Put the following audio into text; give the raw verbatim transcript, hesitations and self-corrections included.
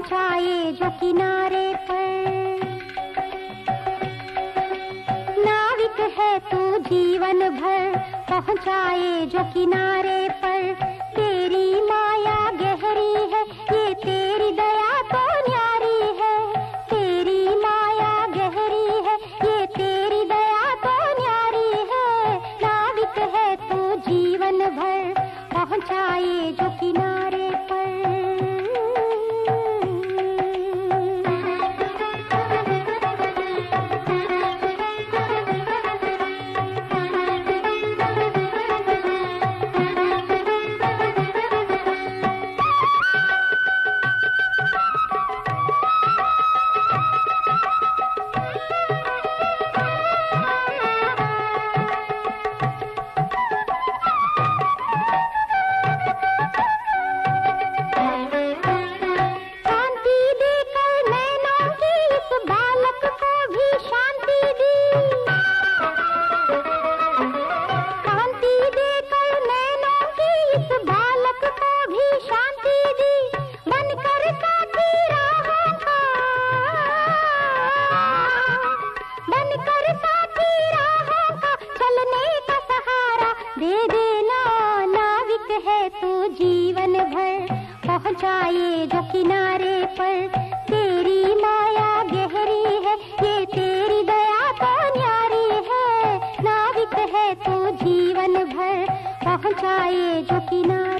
पहुँचाए जो किनारे पर। नाविक है तू जीवन भर, पहुँचाए जो किनारे पर। तेरी माया गहरी है, ये तेरी दया तो न्यारी है। तेरी माया गहरी है, ये तेरी दया तो न्यारी है। नाविक है तू जीवन भर, पहुँचाए जो किनारे पर। जीवन भर पहुँचाए जो किनारे पर। तेरी माया गहरी है, ये तेरी दया तो न्यारी है। नाविक है तू जीवन भर, पहुँचाए जो किनारे।